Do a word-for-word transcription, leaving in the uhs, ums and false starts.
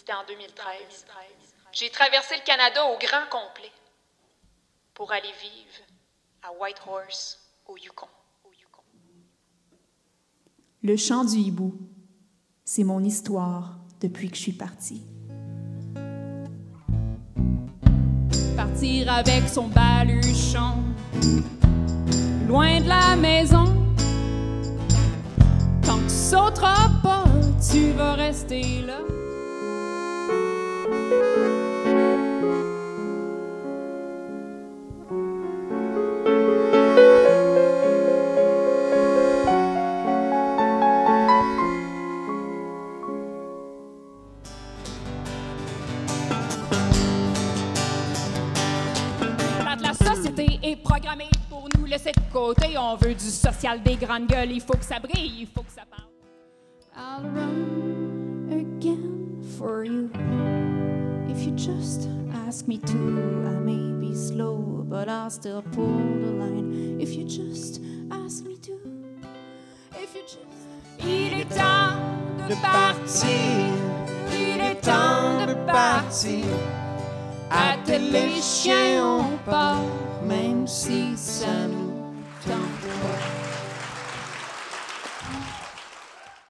C'était en deux mille treize. J'ai traversé le Canada au grand complet pour aller vivre à Whitehorse, au Yukon. Le chant du hibou, c'est mon histoire depuis que je suis partie. Partir avec son baluchon, loin de la maison. Tant que tu sauteras pas, tu vas rester là. Programmé pour nous laisser de côté. On veut du social, des grandes gueules. Il faut que ça brille, il faut que ça parle. I'll run again for you. If you just ask me to, I may be slow, but I'll still pull the line. If you just ask me to, if you just... Il est temps de partir, il est temps de partir. Attelle les chiens, on part, même si